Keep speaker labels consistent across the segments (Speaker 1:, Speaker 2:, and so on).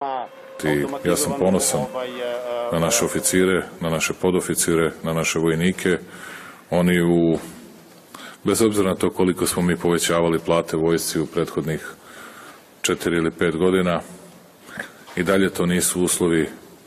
Speaker 1: Ja sam ponosan na naše oficire, na naše podoficire, na naše vojnike. Oni bez obzira na to koliko smo mi povećavali plate vojsci u prethodnih 4 ili 5 godina, i dalje to nisu uslovi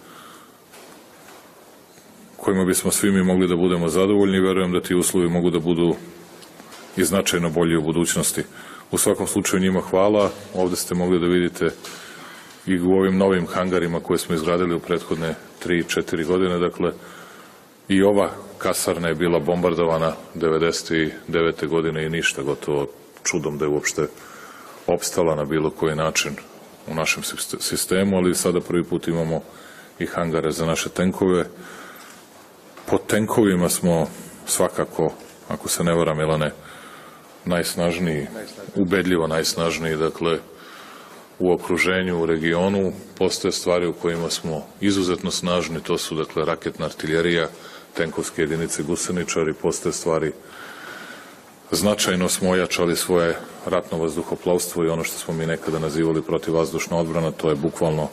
Speaker 1: kojima bismo svi mi mogli da budemo zadovoljni. Verujem da ti uslovi mogu da budu i značajno bolji u budućnosti. U svakom slučaju njima hvala. Ovde ste mogli da vidite i u ovim novim hangarima koje smo izgradili u prethodne 3-4 godine. Dakle, i ova kasarna je bila bombardovana 1999. godine i ništa, gotovo čudom da je uopšte opstala na bilo koji način u našem sistemu, ali sada prvi put imamo i hangare za naše tenkove. Po tenkovima smo svakako, ako se ne varam, Milane, najsnažniji, ubedljivo najsnažniji, dakle, u okruženju, u regionu. Postoje stvari u kojima smo izuzetno snažni, to su, dakle, raketna artiljerija, tenkovske jedinice, guseničari. Postoje stvari, značajno smo ojačali svoje ratno vazduhoplovstvo i ono što smo mi nekada nazivali protivvazdušna odbrana, to je bukvalno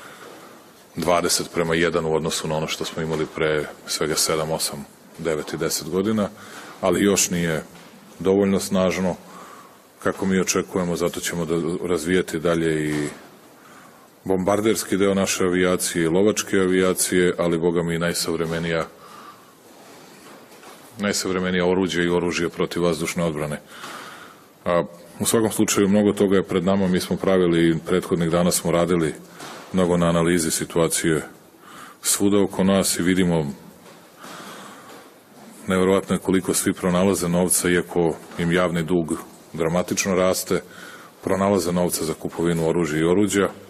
Speaker 1: 20:1 u odnosu na ono što smo imali pre svega 7, 8, 9 i 10 godina, ali još nije dovoljno snažno kako mi očekujemo, zato ćemo da razvijati dalje i bombarderski deo naše avijacije i lovačke avijacije, ali boga mi najsavremenija oruđe i oružje protivvazdušne odbrane. U svakom slučaju mnogo toga je pred nama. Mi smo pravili, prethodnih dana smo radili mnogo na analizi situacije svuda oko nas i vidimo neverovatno je koliko svi pronalaze novca, iako im javni dug dramatično raste, pronalaze novca za kupovinu oružja i oruđa.